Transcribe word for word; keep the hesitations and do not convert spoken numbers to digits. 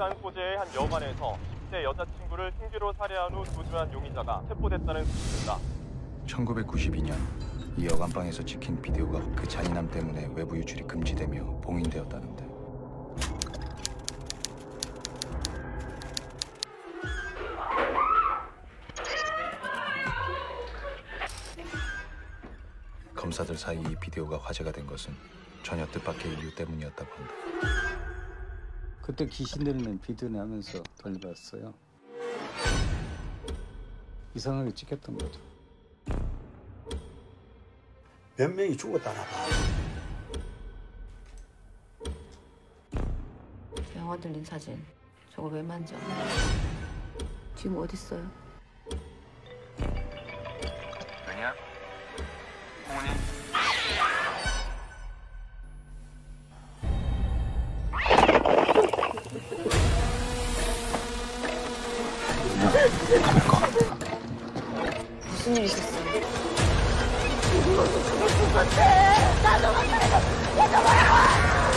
부산 소재의 한 여관에서 이십 대 여자친구를 흉기로 살해한 후 도주한 용의자가 체포됐다는 소식입니다. 천구백구십이 년 이 여관방에서 찍힌 비디오가 그 잔인함 때문에 외부 유출이 금지되며 봉인되었다는데. 검사들 사이 이 비디오가 화제가 된 것은 전혀 뜻밖의 이유 때문이었다고 한다. 그때 귀신 들리는 비디오를 하면서 돌려봤어요. 이상하게 찍혔던 거죠. 몇 명이 죽었다나 봐. 영화 들린 사진 저거 왜 만져? 지금 어딨어요? 왜냐? 어머니? 카메라 꺼. 무슨 일 있었어요? 나도 만나고 얘도 뭐라고!